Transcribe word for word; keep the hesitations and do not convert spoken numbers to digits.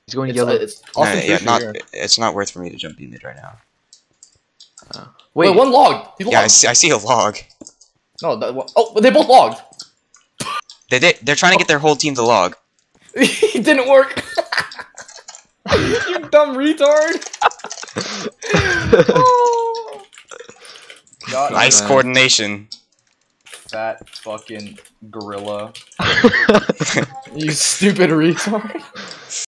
He's going It's, yellow. uh, it's Nah, Austin yeah, Fisher not. here. It's not worth for me to jump B mid right now. Uh, Wait, wait, one log. He logged. Yeah, I see, I see a log. No, that one. Oh, they both logged. They, they they're trying to get their whole team to log. It didn't work. You dumb retard. Oh. God, Nice man. coordination. Fat fucking gorilla. You stupid retard.